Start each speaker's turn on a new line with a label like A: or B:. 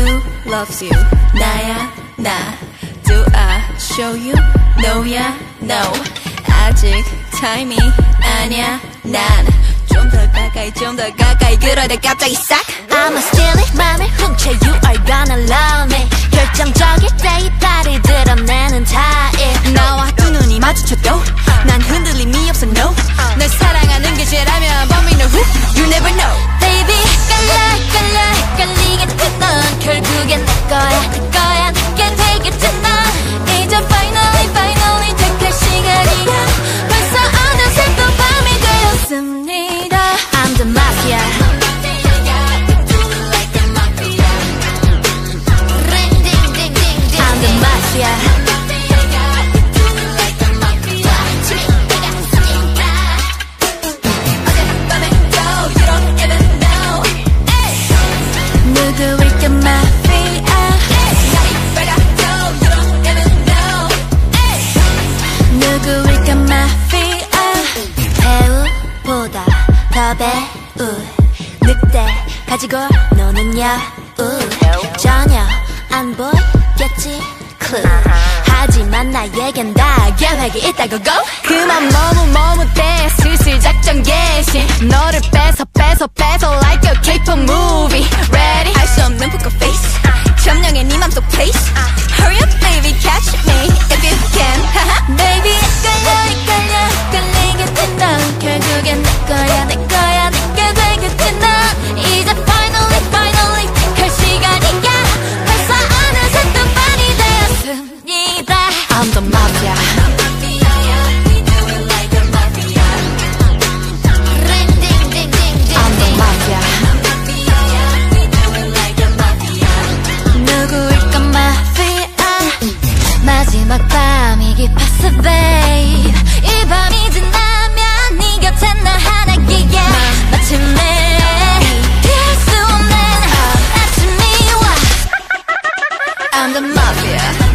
A: who loves you? 나야 나. Do I show you? No야 no. 아직 타임이 아니야 난. 좀 더 가까이 그러다 갑자기 싹.
B: I'ma steal it 맘을 훔쳐 You are gonna love me. 결정적일 때 이 팔을 드러내는 타입.
A: 나와 두 눈이 마주쳐도 난 흔들림이 없어 no. 널 사랑하는 게 죄라면 But we know who you never know.
B: Baby 깔리겠지 넌 결국엔 내 거야 내게 되겠지 넌 이제 finally 택할 시간이야. 벌써 어느새 또 밤이 되었습니다. I'm the mafia. I'm the mafia.
A: 누구일까 마피아. 누구일까 마피아.
B: 배우보다 더 배우. 늑대 가지고 노는 여우. 전혀 안 보겠지 clue. 하지만 나에겐 다 계획이 있다고 go.
A: 그만 머뭇대 슬슬 작전 개시. 너를 뺏어 like a K-pop movie. Ready? 할 수 없는 poker face. 점령해 네 맘속 place. Hurry up baby catch me if you can.
B: Baby 깔리겠지 넌 결국엔 내 거야 내게 되겠지 넌 이제 finally 택할 시간이야. 벌써 어느새 또 밤이 되었습니다.
A: I'm the mafia. I'm the mafia.
B: 누구일까 마피아. 마지막 밤이 깊었어 babe. 이 밤이 지나면 네 곁에 나 하나기에 마침내 피할 수 없는 아침이 와.
A: I'm the mafia.